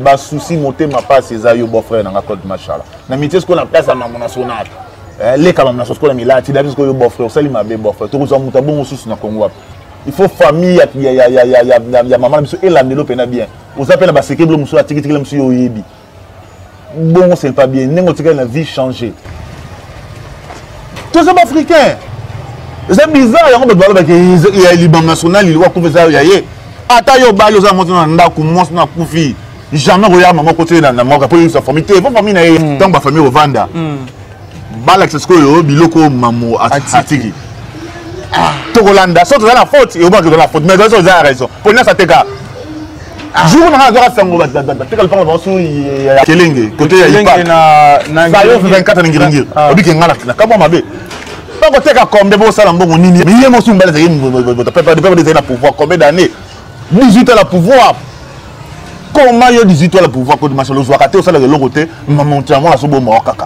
Bah souci monter ma passe c'est ça yo beau-frère dans Claude Machala. Na métier ce qu'on a place à maman nationale. Les quand même ce qu'on a mis là, tu dis que yo beau-frère, ça lui m'a bé beau-frère. Tout ça monta bon sous na Congo. Il faut famille il y a maman et la développer na bien. On s'appelle ba séqué blom sur tiki monsieur yo yebi. Bon c'est pas bien, n'engo tika la vie changer. Tous les africains. C'est bizarre, il y a l'Iban national, il doit couper ça, il y a Ata yo ba yo za monter na ndako monsi na kufi. Jamais regarde maman côté na maman pour sa famille. Te vos famille na tant ba famille au Vanda. Bala c'est ce que yo biloko mamo atiki. To Rolanda, ça c'est la faute, et au moins que la faute, mais ça c'est raison. Pour nous ça te cas. Jour on a droit sango ba te ka le parle sur Kelenge, côté ya pas. Ça yo 24 ngiringir. Obi ke ngala na kabo mabe. Pas côté ka comme de bo sala mbongo nini. Mais yemo su mbala de peuple de pouvoir combien d'années 18 ans le pouvoir. Comment il y a 18 ans le pouvoir que machin le zoakate au salaire de l'autre côté, maman tiens moi la sobo mo kaka.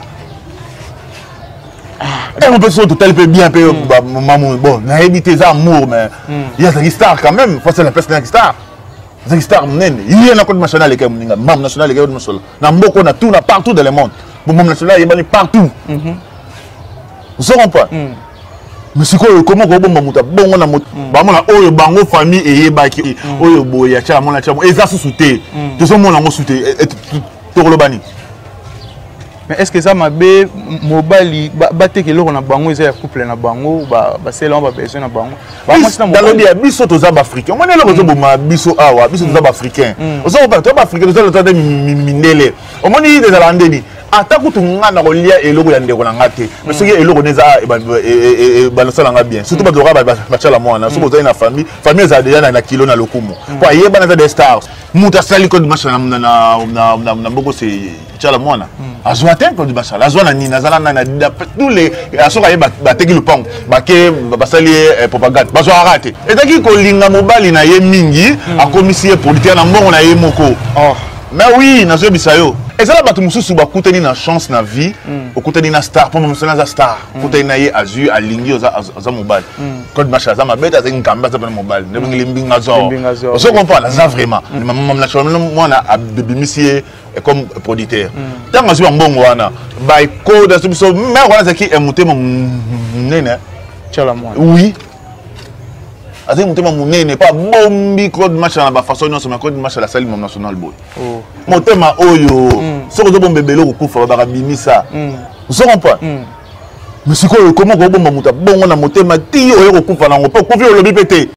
Et on peut se tout tel peu bien peu maman bon, na éviter ça amour mais il y a des stars quand même, faut c'est la personne qui star. Des stars nene, il y a un code national et comme mam national et comme ça. Na mboko na tout na partout dans le monde. Bon mam national il est partout. Vous savez pas? Mais c'est quoi comment on monte bon on a monté bah mon oyo bango famille et baki oyo boya cha mon cha et ça sous-souté tout ça mon sous-souté to le bani. Mais est-ce que ça m'a bé mobile baté que l'on a bango ils couple na bango ba c'est là on va besoin na bango ba moi c'est dans le bien biso to za africain on est là ko boma biso awa biso to za africain on ça pas to africain to za minele on moni des alandeni Attaque tout le monde a relié et le roi ndeko nanga te mais ce qui est le neza et balancer nga bien surtout badora bachala mwana so boza na famille za déjà na kilo na lokumu kwa yeba na des stars muta sali code match na mboko c'est chala mwana azwa te code match azwa na nina zala na tous les asoka yeba bateki le pont bake basali propagande bazwa arrêter et taki ko linga mobali na ye mingi a commissaire politique na mbongo na ye moko mais oui na zo bisayo. Et ça là batu mususu ba kuteni na chance na vie, o kuteni na star, pour moi na star, kuteni na ye azu alingi oza mobile. Code match za mabeta za ngamba za mobile, ne bingi limbinga zo. On se comprend là ça vraiment. Maman naturellement moi na abimisie comme producteur. Tant azu mbongo wana, ba code so mais wana za ki emuté mon nene. Tchala moi. Oui. Azé mutema munene pas bombi code match na ba façon non c'est code match la salle national boy. Oh. Motema oyo soko zo bombe belo kufa ba bimisa. Vous serez pas. Mais c'est quoi comment ko bomba muta bongo na motema ti oyo kufa na ngopo ko vi lobi pété.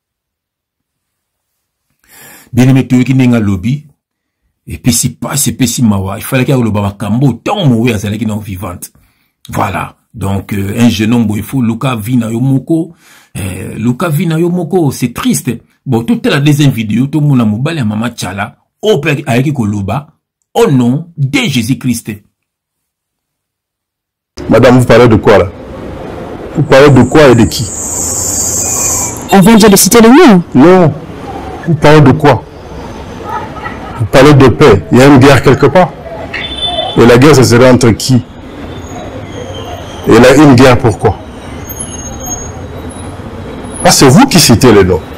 Bien aimé tu qui ninga lobby et puis si pas c'est pessi mawa il fallait qu'il y ait le baba kambo tant moué à celle qui non vivante. Voilà. Donc un jeune homme il faut Luka Vina Yomoko Luka Vina Yomoko c'est triste. Bon toute la deuxième vidéo tout le monde a mobile à Mama Tchala au père avec Koloba au nom de Jésus-Christ. Madame, vous parlez de quoi là? Vous parlez de quoi et de qui? On vient déjà de citer le nom. Non. Vous parlez de quoi? Vous parlez de paix. Il y a une guerre quelque part. Et la guerre, ça serait entre qui? Et là, une guerre, pourquoi? Ah, c'est vous qui citez les noms.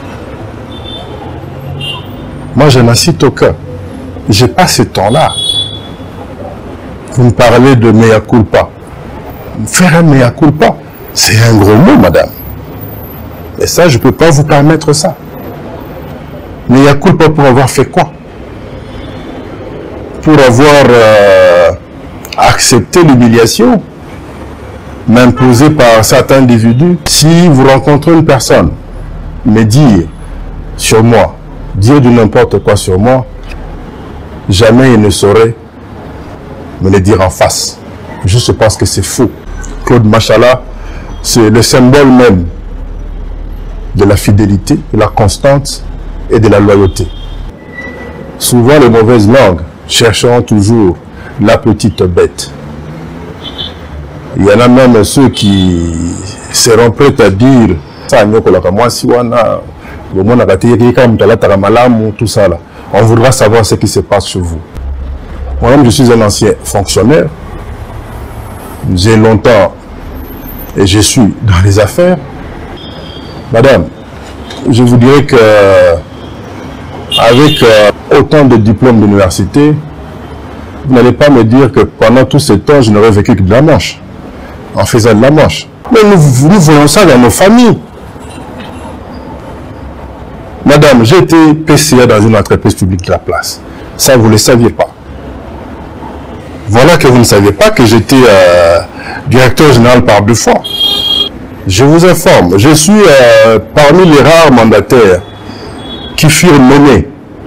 Moi, je n'en cite aucun. Je n'ai pas ce temps-là. Vous me parlez de mea culpa. Faire un mea culpa, c'est un gros mot, madame. Et ça, je ne peux pas vous permettre ça. Mea culpa pour avoir fait quoi? Pour avoir accepté l'humiliation m'imposée par certains individus. Si vous rencontrez une personne, me dire sur moi, dire du n'importe quoi sur moi, jamais il ne saurait me le dire en face. Je pense que c'est faux. Claude Machala, c'est le symbole même de la fidélité, de la constance et de la loyauté. Souvent, les mauvaises langues chercheront toujours la petite bête. Il y en a même ceux qui seront prêts à dire tout ça là. On voudra savoir ce qui se passe chez vous. Moi-même, je suis un ancien fonctionnaire. J'ai longtemps et je suis dans les affaires. Madame, je vous dirais que avec autant de diplômes d'université, vous n'allez pas me dire que pendant tout ce temps, je n'aurais vécu que de la manche, en faisant de la manche. Mais nous voyons ça dans nos familles. Madame, j'ai été PCA dans une entreprise publique de la place. Ça, vous ne le saviez pas. Voilà que vous ne saviez pas que j'étais directeur général par 2 fois. Je vous informe, je suis parmi les rares mandataires qui furent nommés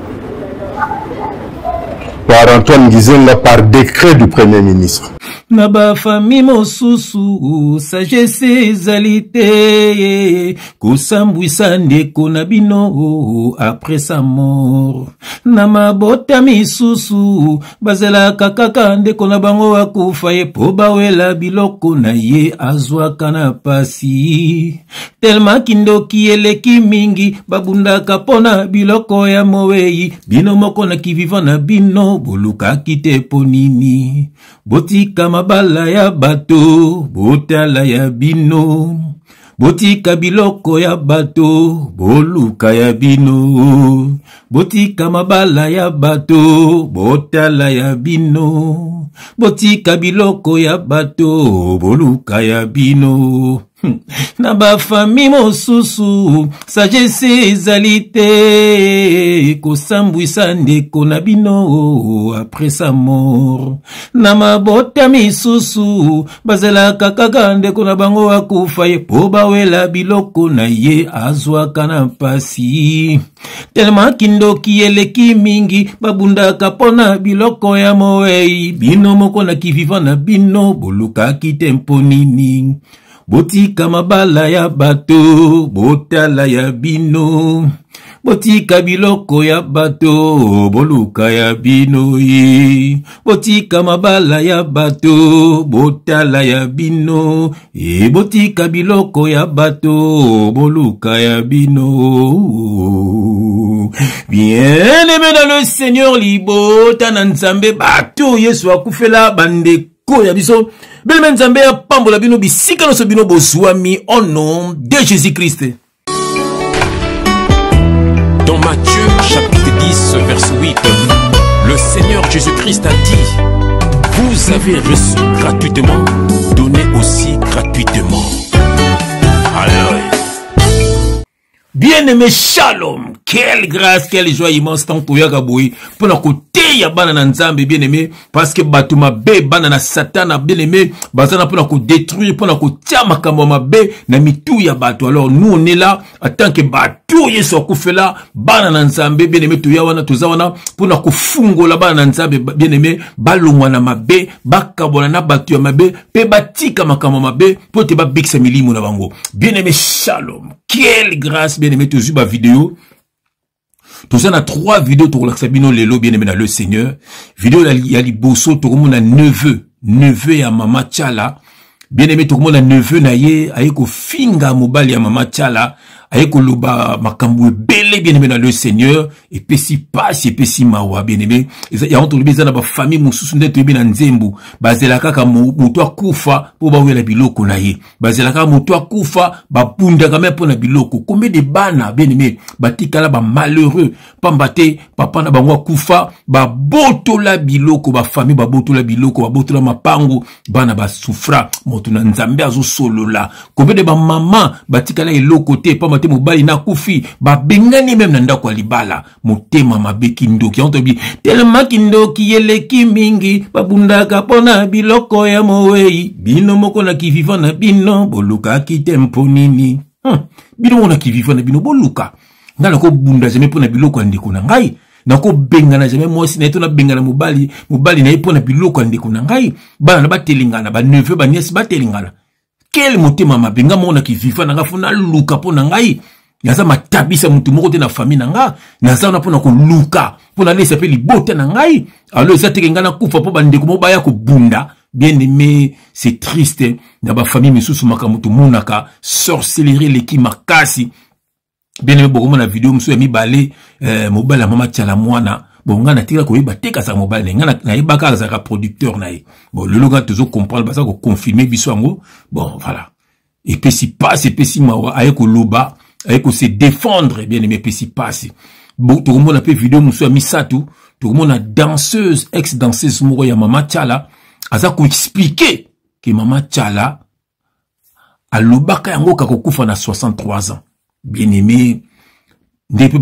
par Antoine Gizenga par décret du Premier ministre. Naba fami mosusu sagesse ezalité kusambwisa ndeko na bino après sa mort na mabota misusu bazela kaka ndeko na bango akufa ye po bawela biloko na ye azwaka na pasi tellement kindoki eleki mingi babundaka pona biloko ya mowei bino moko na kiviva na bino boluka kite ponini botika mabala ya bato botala ya bino botika biloko ya bato boluka ya bino botika mabala ya bato botala ya bino botika biloko ya bato boluka ya bino na ba fami mosusu sagesse ezalité kosambwisa ndeko na bino après sa mort na mabota misusu bazelaka kaka ndeko na bango akufa ye po bawela biloko na ye azwaka na pasi tellement kindoki eleki mingi babundaka pona biloko ya mowei bino moko na kiviva na bino bolukaki tempo nini botika mabala ya bato botala ya bino botika biloko ya bato boluka ya bino ye botika mabala ya bato botala ya bino e botika biloko ya bato boluka ya bino. Bien aimé dans le Seigneur libota na nzambe bato Yesu akufela bande ya biso belle nzambe ya pambola bino bisika no so bino bozwami au nom de Jésus-Christ. Dans Matthieu chapitre 10 verset 8, le Seigneur Jésus-Christ a dit: vous avez reçu gratuitement, donnez aussi gratuitement. Alléluia. Bien-aimé, shalom. Quelle grâce, quelle joie immense tant pour Yagaboui. Pour la côté, ya banana nzambe, bien-aimé. Parce que batuma be, banana satana, bien-aimé. Bazana pour la côté détruire, pour la côté makamoma be, na mitou ya bato. Alors, nous, on est là, en tant que batou, yeso koufela, banana nzambe, bien-aimé, tout yawana, tout zawana, pour la côté fungo la banana nzambe, bien-aimé, balongwana mabe, bakabona na batu ya mabe, pe batika makamoma be, pour te ba biksa milimu na bango. Bien-aimé, shalom. Quelle grâce, bien-aimé, tu as vu ma vidéo. Tout ça, on a 3 vidéos, tu relaxes bino lelo, bien-aimé, dans le Seigneur. Vidéo, il y a les bosso, tout le monde a neveu ya mama Tchala. Bien-aimé, tout le monde a neveu na ye, ayeko finga mobile ya mama Tchala. Ayeko loba makambu belé, bien-aimé, dans le Seigneur. Et puis si passe, et puis si mawa, bien-aimé. Il y a entre les bizarres dans la famille, moussous, n'être bien en zembu. Bazela kaka moutoua koufa, pour baoué la biloko na ye. Bazela kaka moutoua koufa, ba bunda kame pour na biloko. Combien de bana, bien-aimé, batika la ba malheureux, pambate, papa na bangwa koufa, ba boto la biloko, ba famille, ba boto la biloko, ba boto la mapango, bana ba soufra, motuna nzambe azo solo la. Combien de ba maman, batika la elo côté, pambate mobali na koufi, ba bengani même nanda kwa libala. Motema mabe kindoki ontobi tellement kindoki eleki mingi babundaka pona biloko ya mowei bino moko na kiviva na bino boluka kitempo nini bino moko na kiviva na bino boluka ngala ko bunda jamais pona biloko ndeko na ngai na ko bengana jamais mwasi na etona bengana mobali na epona biloko ndeko na ngai bana batelingana ba neveu ba nièce batelingana quel motema mabe nga moko na kiviva na ngafuna luka pona ngai naza matabisa mutu moko te na famille na nga naza na pona ko luka pona lesa pe libota na ngai alors ça te ngana kufa po bandeko mo baya ko bunda bien aimé c'est triste na ba famille misusu makamutu munaka sorcellerie leki makasi bien aimé boko na vidéo musu ya mibale mobile mama Tchala mwana bon nga na tika ko yeba teka sa mobile nga na yeba ka za producteur na ye bon le loga toujours comprendre ba ça ko confirmer biso ngo bon voilà et puis si passe et puis si mawa ayeko loba ayeko se défendre bien aimé puis si passe tout le monde a fait vidéo moussou a misatu, tout le monde a danseuse, ex-danseuse moro ya Mama Tchala, aza ko expliquer que Mama Tchala a lobaka yango kakokufa na 63 ans. Bien aimé, depuis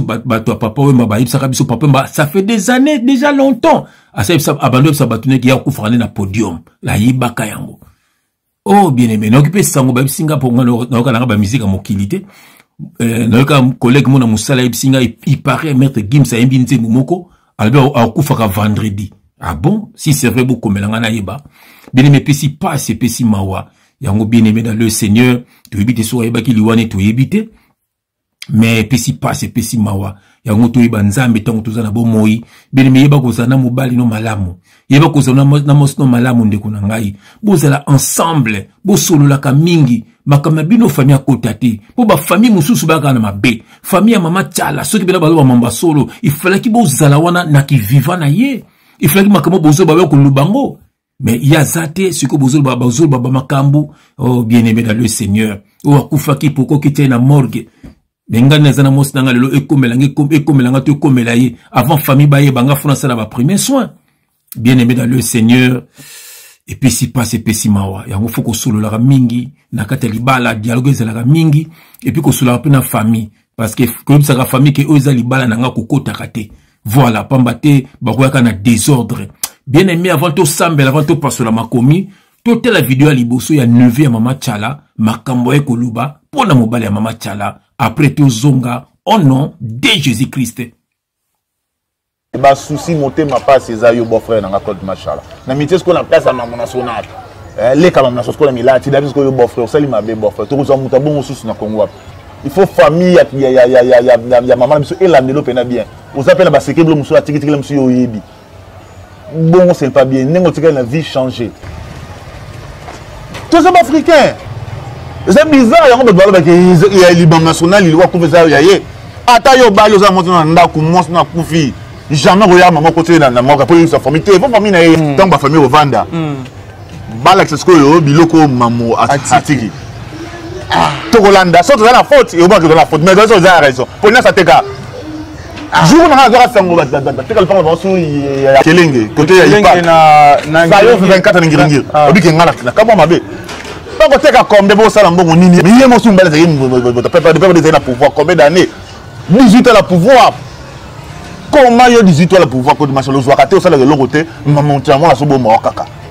papa, ça fait des années, déjà longtemps. Abandonné sa batune qui a koufrané na podium, la yibaka yango. Oh, bien aimé, n'a occupé sango ba singa pour na ba musique à mokilité. N'a collègue mon musala singa il paraît maître Gims a imbinze mumoko, albert a koufaka vendredi. Ah bon, si c'est vrai beaucoup melanga na yiba. Bien aimé pesi pas c'est pesi mawa. Yango bien aimé dans le Seigneur, tu éviter so yiba ki liwane tu éviter. Mais pesi pas c'est pesi mawa. Yango to yiba nzambe tango tozana bo moi. Bien aimé yeba kozana mobali no malamu. Yeba kozana na mosno malamu ndeko na ngai. Bozala ensemble, bo solo la kamingi. Makama bino famille akotati. Po ba famille mususu baka na mabe. Famille ya Mama Tchala, soki bena ba mamba solo, il fallait ki bozala wana na ki viva na ye. Il fallait ki makamo bozo ba ko lubango. Mais il y a zate ce que bozo ba makambu. Oh bien aimé dans le Seigneur. O akufaki poko ki na morgue. Benga nezana mos nanga lelo ekomelanga to komela ye avant famille ba ye banga français la ba premier soin. Bien aimé dans le Seigneur. Et puis si pas c'est pesi mawa. Yango faut ko solo la mingi na kata libala dialogue za la mingi et puis ko solo la na famille parce que comme ça la famille que eux za libala nanga ko kota kate. Voilà pambate ba ko na désordre. Bien aimé avant to sambela avant to passe la makomi. Toute la vidéo à liboso ya neveu ya Mama Tchala makambo e koluba pona mobali ya Mama Tchala après tout zonga au nom de Jésus-Christ. Ba souci monter ma passe eza yo beau-frère na Claude Machala. Na métier ce qu'on appelle ça maman national. Les quand na soko la milati d'abord que yo beau-frère sali ma beau-frère. To zo muta bon sous na Congo. Il faut famille ya maman biso et la développer na bien. Vous appelez ba sekeblo muso atiki tiki muso yo yebi. Bon c'est pas bien. Nengo tika la vie changer. Tous les Africains. C'est bizarre, il y a Liban national, il doit couper ça. Ata yo ba yo za monter na ndako mos na kufi. Jamais regarde maman côté na maman pour sa famille. Vos famille na tant ba famille Rwanda. Bala c'est ce que yo biloko mamo atiki. To Rolanda, ça c'est la faute, et au moins que dans la faute, mais dans ça raison. Pour nous ça te cas. Jour na za sango ba teka le pango so ya kelenge côté ya ipa. Na yo 24 ngiringi. Obike ngala na kama mabe. Pas que tu as comme des beaux salons, mais il y a mon soumbe, il a pouvoir combien d'années 18 ans le pouvoir. Comment il y a 18 ans le pouvoir que tu m'as dit, je vais rater au salaire de l'autre côté, je vais monter à moi à ce bon moment.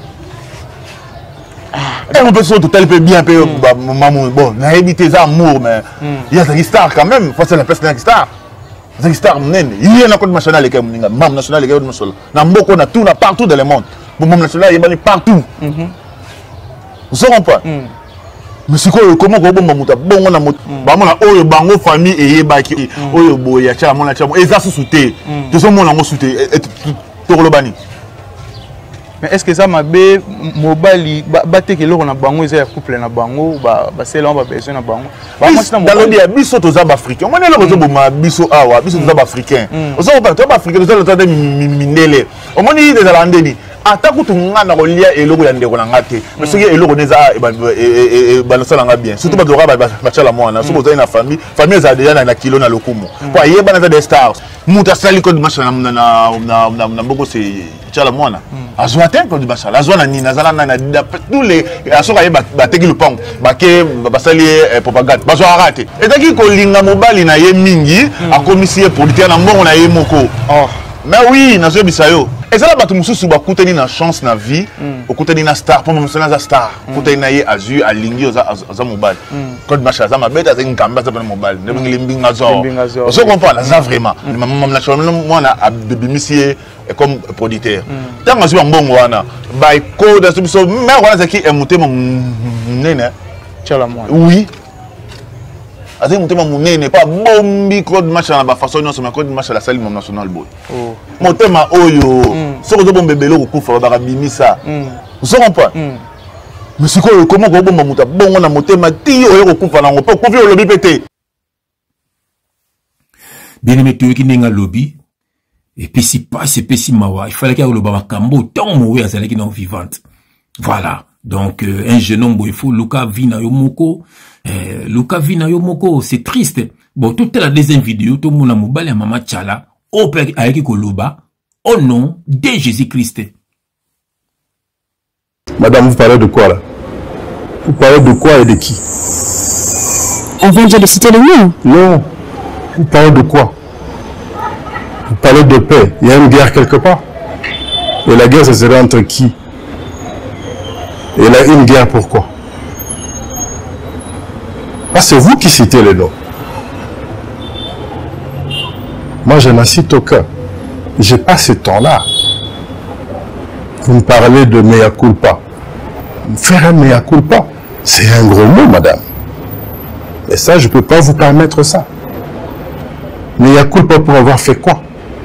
Et on peut se tout tel peu bien, maman, bon, on a évité ça, amour, mais il y a des stars quand même, il faut que la personne qui star. Des stars, il y a un code national, il y a un mam national, il y a un national. On a tout, partout dans le monde. Bon, mam national, il y a partout. Vous savez pas? Mais c'est quoi comment on a bon bango famille et baki oyo boya cha mona cha eza souté tout ce monde en souté to le bani. Mais est-ce que ça m'a bé mobali baté que l'on a bango eza couple na bango ba c'est là on va besoin na bango ba moi c'est dans le dia biso to za africain on est là ko ma biso awa biso to za africain on ça pas to africain to za mindele on moni des alandeni Attaque tout le monde a relié et le roi de Rolangate. Mais ce qui est le roi et balancer la bien. Surtout parce que bachar la moine. Surtout dans la famille, famille ça déjà na kilo na lokumo. Pour y avoir des stars. Muta sali code machin na beaucoup c'est chala moine. Azoaten code machin. La zone ni nazala na tous les asoka ye bateki le pont. Baké basali propagande. Bazo arrêter. Et taki ko linga mobali na ye mingi a commissaire politique na mbongo na ye moko. Oh. Mais oui, nazo bisayo. Et ça là batu mususu ba kuteni na chance na vie, o kuteni na star, pour mo na star, kuteni na ye azu alingi oza mobile. Code machin za mabeta za ngamba za mobile. Ne bingi limbinga zo. Je comprends là ça vraiment. Maman naturellement moi na abimisie comme producteur. Tant azu mbongo wana, ba ko da biso mais wana za ki emuté mon nene. Tchala moi. Oui. Azé monté mon nene pas bombi code machin ba façon non sur code machin la salle national boy. Oh. Motema oyo. Soko zo bombe belo ko kufa ba bimisa. Vous savez pas? Mais c'est quoi comment ko bomba muta bongo na motema ti oyo ko kufa na ngopo ko vi o lobi pété. Bien aimé tu qui ninga lobby et puis si pas c'est pesi mawa, il fallait qu'il y ait le baba kambo tant moué azalaki non vivante. Voilà. Donc un jeune homme il faut Luka Vina Yomoko. Luka Vina Yomoko, c'est triste Bon, toute la deuxième vidéo, tout le monde a mobile à Mama Tchala, au père avec Koloba, au nom de Jésus-Christ. Madame, vous parlez de quoi là? Vous parlez de quoi et de qui? On vient de citer le nom. Non. Vous parlez de quoi? Vous parlez de paix. Il y a une guerre quelque part. Et la guerre, ça serait entre qui? Et là, une guerre, pourquoi? Ah, c'est vous qui citez les noms. Moi, je n'en cite aucun. Je n'ai pas ce temps-là. Vous me parlez de mea culpa. Faire un mea culpa, c'est un gros mot, madame. Et ça, je ne peux pas vous permettre ça. Mea culpa pour avoir fait quoi?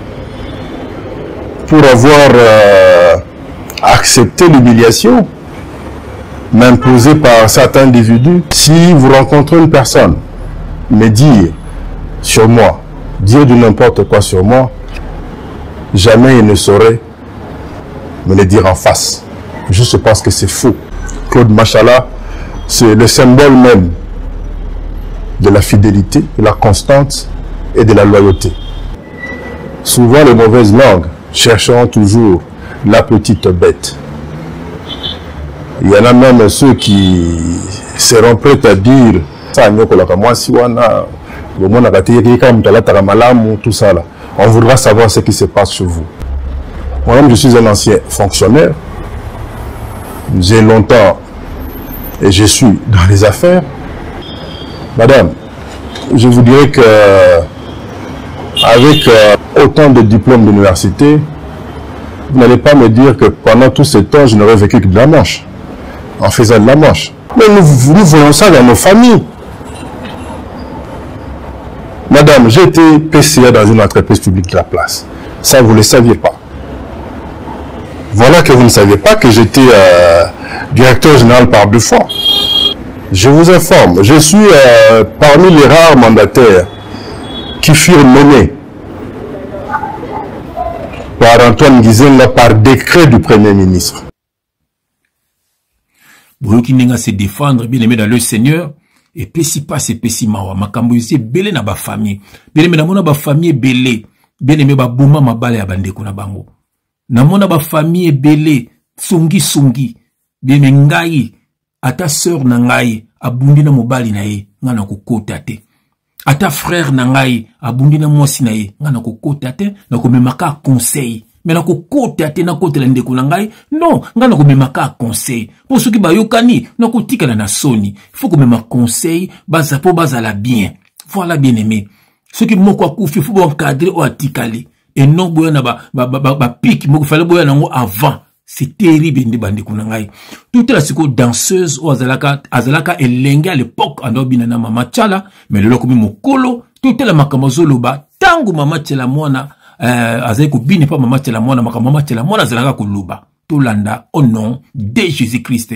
Pour avoir accepté l'humiliation m'imposée par certains individus. Si vous rencontrez une personne, me dire sur moi, dire du n'importe quoi sur moi, jamais il ne saurait me le dire en face. Juste parce que c'est faux. Claude Machala, c'est le symbole même de la fidélité, de la constance et de la loyauté. Souvent, les mauvaises langues chercheront toujours la petite bête. Il y en a même ceux qui seront prêts à dire tout ça là. On voudra savoir ce qui se passe chez vous. Moi-même, je suis un ancien fonctionnaire. J'ai longtemps et je suis dans les affaires. Madame, je vous dirais que avec autant de diplômes d'université, vous n'allez pas me dire que pendant tout ce temps, je n'aurais vécu que de la manche, en faisant de la manche. Mais nous voyons ça dans nos familles. Madame, j'ai été PCA dans une entreprise publique de la place. Ça, vous ne le saviez pas. Voilà que vous ne saviez pas que j'étais directeur général par 2 fois. Je vous informe, je suis parmi les rares mandataires qui furent nommés par Antoine Gizenga par décret du Premier ministre. Boyoki Nenga se défendre, bien aimé dans le Seigneur. Et puis si pas c'est pessi mawa makambo yose belé na ba famille bien aimé na mona ba famille belé bien aimé ba boma mabale ya bandeko na bango na mona ba famille belé sungi bien aimé ngai ata sœur na ngai abundi na mobali na ye ngana kokota te ata frère na ngai abundi na mwasi na ye ngana kokota te na komemaka conseil mais na kokota te na kotela ndeko na ngai non ngana komemaka conseil pour ceux qui bayokani na kotikala na soni il faut komema conseil baza po bazala bien voilà bien aimé ceux qui moko akufi faut encadrer ou atikali et non boya na ba pique moko fallait boya nango avant c'est terrible ndi bandeko na ngai toute la siko danseuse ou azalaka elenge à l'époque andobina na Mama Tchala mais lelo komi mokolo toute la makamazolo ba tangu Mama Tchala mwana azali kobini pa Mama Tchala mwana Mama Tchala mwana azalaka koluba tolanda au nom de Jésus-Christ.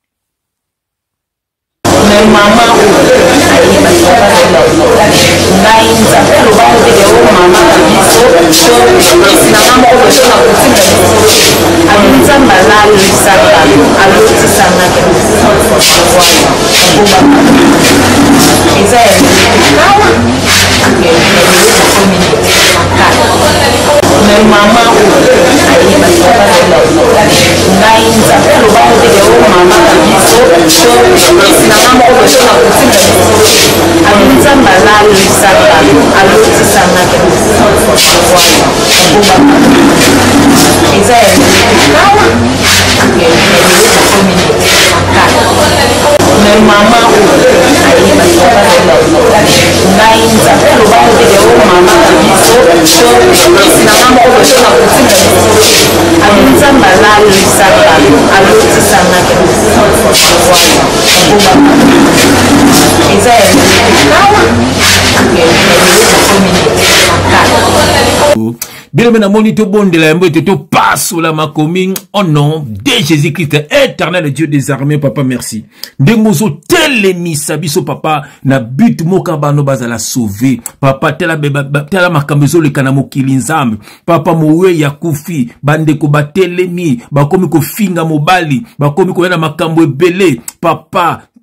Bien aimé, namoni to bon de la mbo to passe la makomi au nom de Jésus-Christ, éternel Dieu des armées, papa merci. Ndengozo telemisa biso papa na but moka bano bazala sauver. Papa tela makambezo le kanamo kilinzambe. Papa mowe ya kufi bande ko batelemi bakomi ko finga mobali bakomi ko yana makambo ebele papa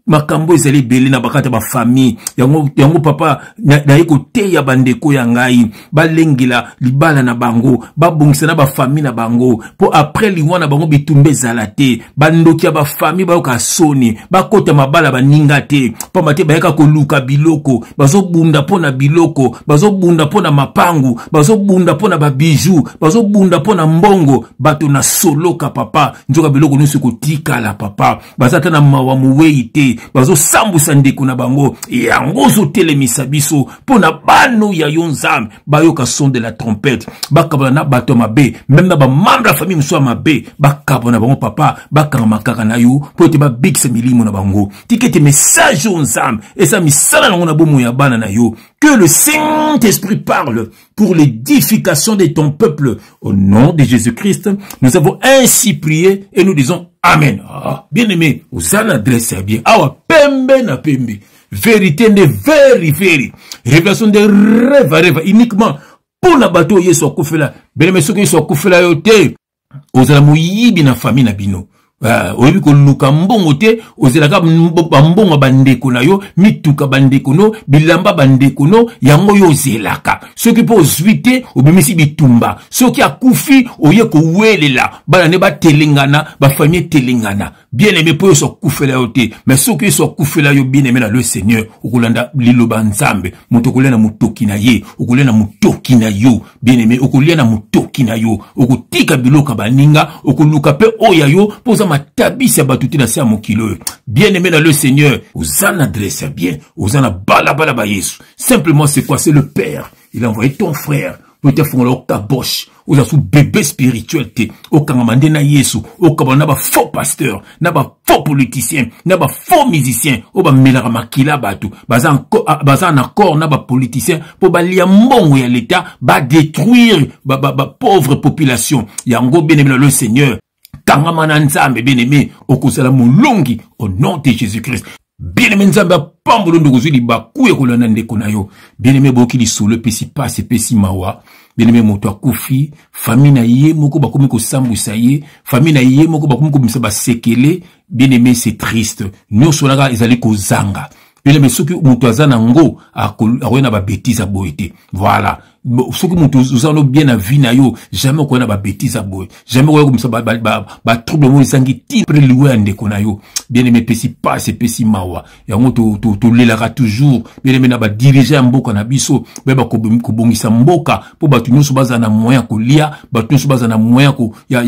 makambo ezali belé na bakata ba famille yango papa na yeko te ya bandeko ya ngai balengila libala na bango babongisa na ba famille na bango po après liwa na bango bitumbe zalate bandoki ya ba famille bayoka soni bakota mabala baninga te pamba te bayeka koluka biloko bazobunda pona biloko bazobunda pona mapangu bazobunda pona ba bijou bazobunda pona mbongo bato na soloka papa njoka biloko nusu kotika la papa bazata na mawa muwei te bazosambusa ndeko na bango yango zo telemisa biso pona bano ya yonzam bayoka son de la trompette bakabana na bato mabe même na ba membre famille mso mabe bakabana bango papa bakama kaka na yo po te ba big milimo na bango tikete message yonzam esa misala na bomo ya bana na yo. Que le Saint-Esprit parle pour l'édification de ton peuple. Au nom de Jésus-Christ, nous avons ainsi prié et nous disons Amen. Ah, bien aimé, vous en adressez bien. Awa pembe na pembe. Vérité de very. Révélation de rêve uniquement pour la bateau yeso akufela. Bien aimé, ceux qui sont akufela yote. Ozala muyibi na famille na bino. Oyebi ko luka mbongo te ozelaka mbongo bandeko na yo mituka bandeko no bilamba bandeko no yango yo zelaka soki po ozwite obimisi bitumba soki akufi oye ko welela bana ne batelengana ba famille telengana bien aimé po so kufela yo te mais soki so kufela yo bien aimé na le Seigneur okulanda liloba nzambe moto kolena mutoki na ye okulena mutoki na yo bien aimé okulena mutoki na yo okutika biloka baninga okuluka pe oya yo poza matabisi ya batuti na sia mokilo. Bien aimé dans le Seigneur, vous en adressez bien, vous en bala ba Yesu. Simplement c'est quoi? C'est le Père. Il a envoyé ton frère pour te faire leur caboche. Vous avez bébé spiritualité. Au Kangamande na Yesu. Au Kabana ba faux pasteur. Na ba faux politicien. Na ba faux musicien. Au ba melara makila batu. Baza en accord na ba politicien. Pour ba liambongo ya l'État. Ba détruire ba pauvre population. Yango bien aimé dans le Seigneur. Kangamana nzambe bien aimé. Okusala mulongi. Au nom de Jésus-Christ. Bien aimé nzambe pambolo ndokuzuli bakuye kolana ndeko na yo. Bien aimé boki li solo pesi passe pesi mawa. Bien aimé moto akufi, famille na ye moko bakomi ko sambusa ye, famille na ye moko bakomi ko misa ba sekele. Bien aimé c'est triste. Nous solaka ezali ko zanga. Bien aimé soki moto azana ngo akoyena ba bêtise aboyete. Voilà. Soki moto uzano bien na vie na yo, jamais koyena ba bêtise aboy. Jamais koyena komisa ba trouble mo sangi ti pre liwe ndeko na yo. Bien aimé pesi passe pesi mawa. Yango to lelaka toujours. Bien aimé na ba diriger mboka na biso, ba ko bongisa mboka po batu nyonso baza na moyen ko lia, batu nyonso baza na moyen ko ya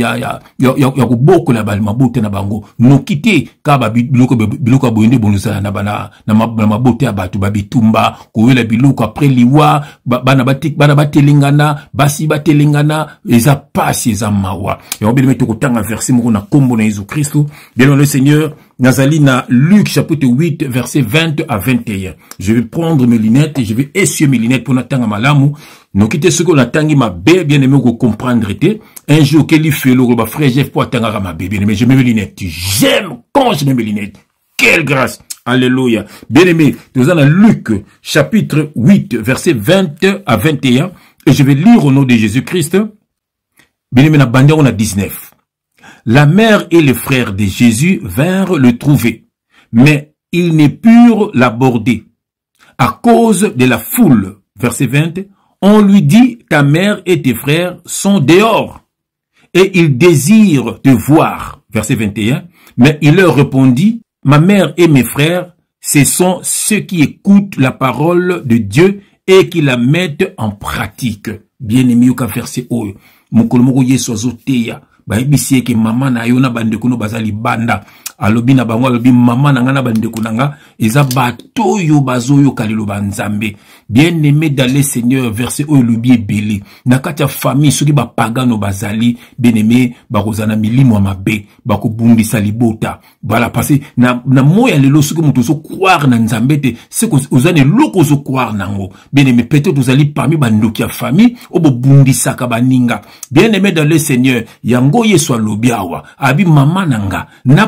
ko boko la bal mabote na bango. Nokite ka ba biloko boyende bonusala na mabote ya batu babitumba ko wela biloko après liwa bana batelengana basi batelengana eza pasi eza mawa. Yango bien aimé to kotanga verset moko na kombo na Jésus Christ. Bien le Seigneur Nazali na Luc chapitre 8 verset 20 à 21. Je vais prendre mes lunettes et je vais essuyer mes lunettes pour n'attendre malamu. Nous quitter ce qu'on attend ma bé bien aimé ko comprendre été. Un jour qu'il fait le ba frère Jeff pour attendre ma bé bien aimé je mets mes lunettes. J'aime quand je mets mes lunettes. Quelle grâce. Alléluia. Bien aimé, nous allons à Luc chapitre 8 verset 20 à 21 et je vais lire au nom de Jésus-Christ. Bien aimé na bande on a 19. La mère et les frères de Jésus vinrent le trouver, mais ils ne purent l'aborder à cause de la foule. Verset 20, on lui dit, ta mère et tes frères sont dehors, et ils désirent te voir. Verset 21, mais il leur répondit, ma mère et mes frères, ce sont ceux qui écoutent la parole de Dieu et qui la mettent en pratique. Bien-aimé, au verset oyo, mukolomo yeso azoteya. Baibisi ke mama na yo na bandeko no bazali banda alobi na bango alobi mama na nga na bandeko na nga eza bato yo bazoyo kalelo banzambe. Bien aimé dans le Seigneur verset oyo lobi ebele na kati ya famille soki ba pagano bazali bien aimé bakozana milimo mabe bakobundisa libota voilà parce na moya lelo soki muto so croire na nzambe te c'est que ozane loko zo croire nango bien aimé peut-être ozali parmi bandoki ya famille obobundisa ka baninga. Bien aimé dans le Seigneur yango yeso alobi awa abi mama nanga na bandeko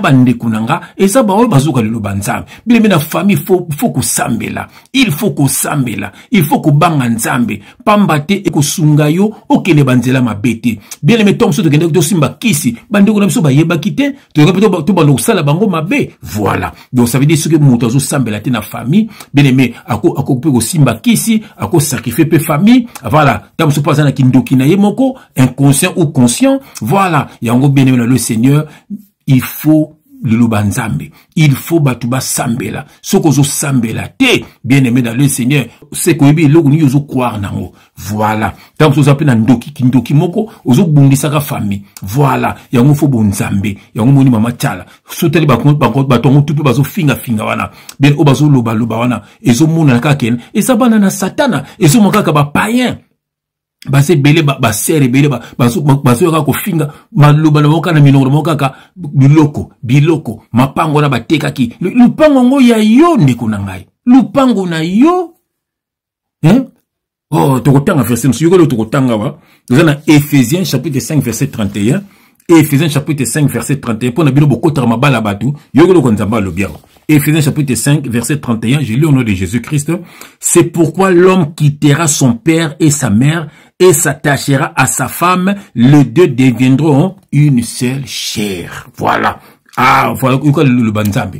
kunanga et ça ba bazuka lelo banzambe bien aimé na famille faut ko sambela il faut ko sambela il faut ko banga nzambe pambate e ko sunga yo okele banzela mabete bien aimé tom so to kende to simba kisi bandeko na biso ba yeba kite to ba lo sala bango mabe voilà donc ça veut dire ce que moto zo sambela te na famille bien aimé ako pe ko simba kisi ako sacrifier pe famille voilà tam so pas na kindoki na ye moko inconscient ou conscient voilà yango bien aimé le Seigneur il faut le lubanzambe il faut batuba sambela sokozo sambela te bien aimé dans le Seigneur c'est que bi logo ni yozo croire nango voilà tam so zapena ndoki kindoki moko ozo bundisa ka famille voilà yango faut bonzambe yango moni mama tala soteli ba tongo tupe bazo finga wana bien o bazo loba wana ezo mona ka ken et ça bana na satana ezo moka ka ba païen base bele ba sere bele baso yoka ko finga maluba na moka na minoro moka ka biloko mapango na bateka ki lupango ngo ya yo ndeko na ngai lupango na yo oh tokotanga verset nous yoko tokotanga wa nous na Éphésiens chapitre 5 verset 31 Éphésiens chapitre 5 verset 31 pour na bino bokota mabala batu yoko ko nzamba lo bien Éphésiens chapitre 5 verset 31 je lis au nom de Jésus-Christ c'est pourquoi l'homme quittera son père et sa mère et s'attachera à sa femme, les deux deviendront une seule chair. Voilà. Ah, voilà le banzambe.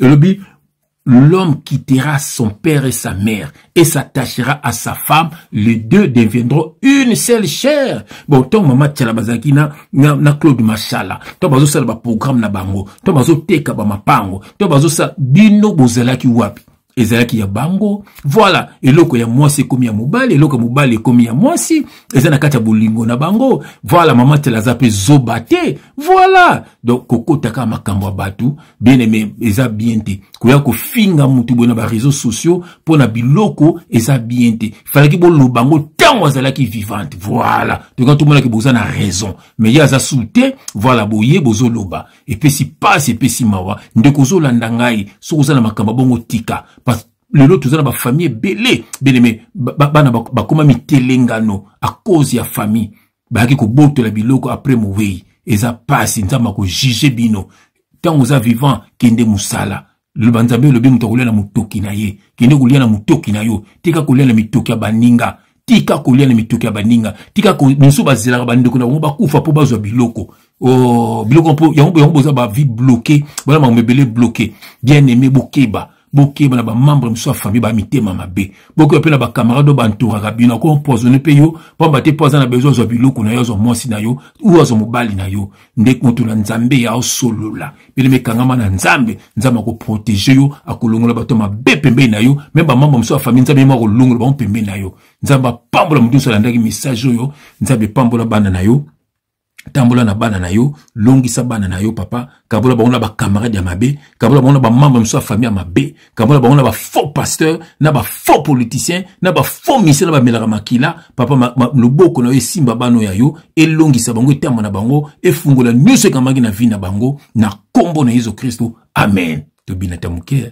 L'homme quittera son père et sa mère et s'attachera à sa femme, les deux deviendront une seule chair. Bon, ton maman tchala bazaki na Claude Machala, ton bazo sala ba programme na bango, ton bazo teka ba mapango, ton bazo sa bino bozala ki wapi. Ezalaki ya bango, voilà, eloko ya mwasi komi ya mobali, eloko mobali komi ya mwasi, ezana kati ya bolingo na bango, voilà, maman tela zape zobate, voilà, donc koko taka makambo batu, bien aimé, eza bien te, koya ko finga mutu bona ba réseaux sociaux, pona biloko, eza bien te, falaki bo lo bango, tango azalaki vivante, voilà, donc quand tout le monde a besoin na raison, mais ya za soute, voilà, boye bozo loba, et puis si passe, et puis si mawa, ndekozo landangai, sokoza na makambo bongo tika, parce que le tout ça ba famille belé bien aimé bana ba koma mitelengano à cause ya famille ba ki ko boto la biloko après mouveyi eza passe nzamba ko juger bino tant oza vivant kende musala le banzambe le bimu tokolia na mutoki na ye kende kolia na mutoki na yo tika kolia na mitoki ya baninga tika kolia na mitoki ya baninga tika ko miso bazela ba ndeko na ba kufa po bazwa biloko oh biloko po yango boza ba vie bloquée bana ma mebele bloqué bien aimé bokeba bokeba na ba membre de sa famille ba mitema mabe boko pe na ba camarade ba entouraka bino ko empoisonner pe yo pamba te poza na besoin zo biloko na yo zo mwasi na yo ou zo mobali na yo ndek moto na nzambe ya osolola pele mekangama na nzambe nzamba ko protéger yo akolongola bato mabe pembe na yo même ba membre de sa famille nzambe ma ko longola ba pembe na yo nzamba pambola mutu so landaki message yo nzambe pambola bana na yo tambola na bana na yo longisa bana na yo papa kabola ba ba camarade ya mabe kabola ba membre de sa famille ya mabe kabola ba ba faux pasteur na ba faux politicien na ba faux ministre na ba melaka makila papa loboko na yo simba bano ya yo elongisa bango etambo na bango efungola nyuso kamaki na vie na bango na kombo na Yesu Kristo amen to bina tamuke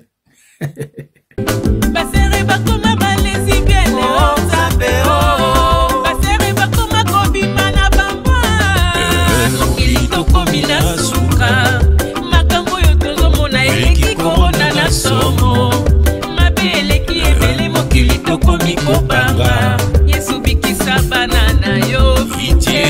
basere bakoma balezi bien o zambe o basere bakoma kobima na bamba Komina suka makambo yo tozomona eleki korona na somo mabele ki ebele mokili tokomi kobanga Yesu bikisa banana yo vite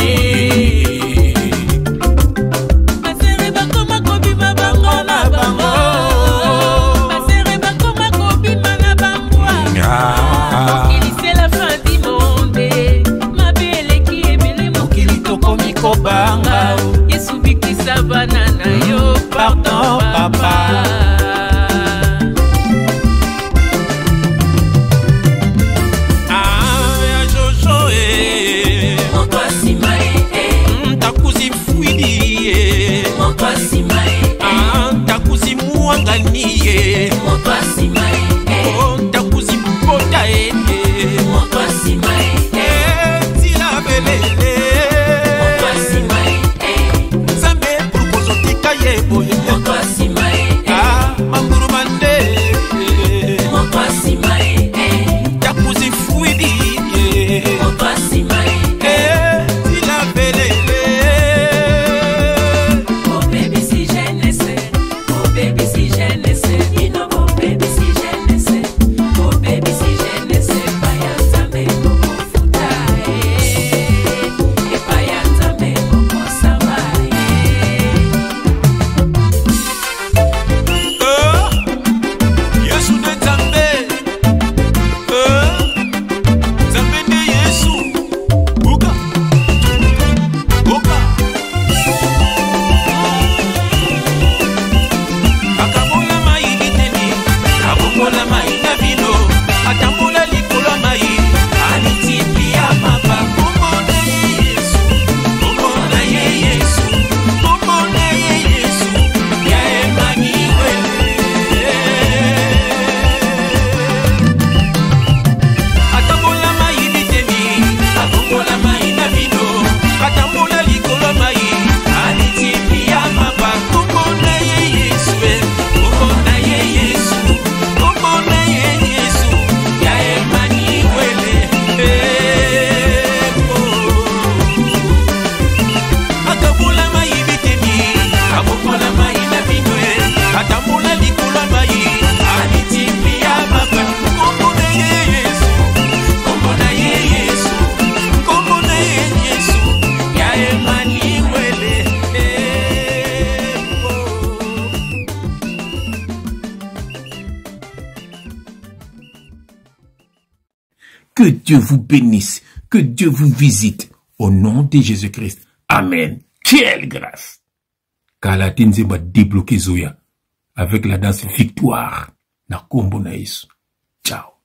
basere bakoma kobima bango na bango basere bakoma kobima na bambwa mokili c'est la fin du monde mabele ki ebele mokili tokomi kobanga Yesu bikisa banana yo pardon papa ah jojo monto simae takuzi fuidi monto simae takuzi muangani monto simae takuzi pota monto simae tila belele Que Dieu vous bénisse. Que Dieu vous visite. Au nom de Jésus-Christ. Amen. Quelle grâce. Kalatinze va débloquer Zoya avec la danse victoire. Na kombo na Yesu. Ciao.